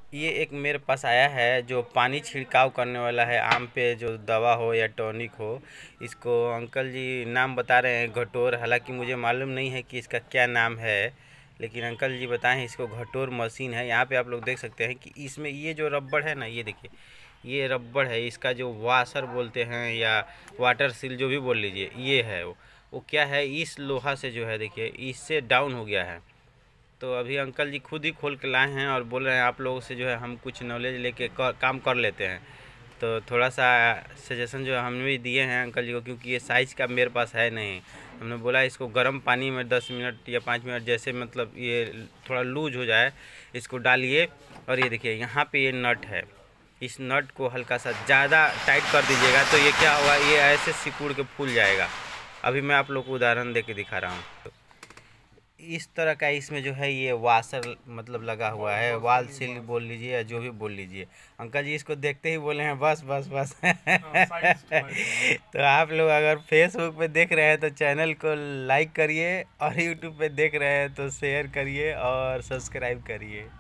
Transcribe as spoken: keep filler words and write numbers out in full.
ये एक मेरे पास आया है जो पानी छिड़काव करने वाला है, आम पे जो दवा हो या टॉनिक हो। इसको अंकल जी नाम बता रहे हैं घटोर। हालांकि मुझे मालूम नहीं है कि इसका क्या नाम है, लेकिन अंकल जी बताएं इसको घटोर मशीन है। यहाँ पे आप लोग देख सकते हैं कि इसमें ये जो रबड़ है ना, ये देखिए, ये रबड़ है। इसका जो वाशर बोलते हैं या वाटर सील जो भी बोल लीजिए, ये है वो वो क्या है, इस लोहा से जो है देखिए इससे डाउन हो गया है। तो अभी अंकल जी खुद ही खोल के लाए हैं और बोल रहे हैं आप लोगों से जो है हम कुछ नॉलेज लेके कर, काम कर लेते हैं। तो थोड़ा सा सजेशन जो हमने भी दिए हैं अंकल जी को, क्योंकि ये साइज़ का मेरे पास है नहीं। हमने बोला इसको गर्म पानी में दस मिनट या पाँच मिनट जैसे, मतलब ये थोड़ा लूज हो जाए, इसको डालिए। और ये देखिए यहाँ पे ये नट है, इस नट को हल्का सा ज़्यादा टाइट कर दीजिएगा तो ये क्या होगा, ये ऐसे सिकुड़ के फूल जाएगा। अभी मैं आप लोग को उदाहरण दे के दिखा रहा हूँ। इस तरह का इसमें जो है ये वाशर मतलब लगा हुआ है, वाल सील बोल लीजिए या जो भी बोल लीजिए। अंकल जी इसको देखते ही बोले हैं बस बस बस। तो आप लोग अगर फेसबुक पे देख रहे हैं तो चैनल को लाइक करिए, और यूट्यूब पे देख रहे हैं तो शेयर करिए और सब्सक्राइब करिए।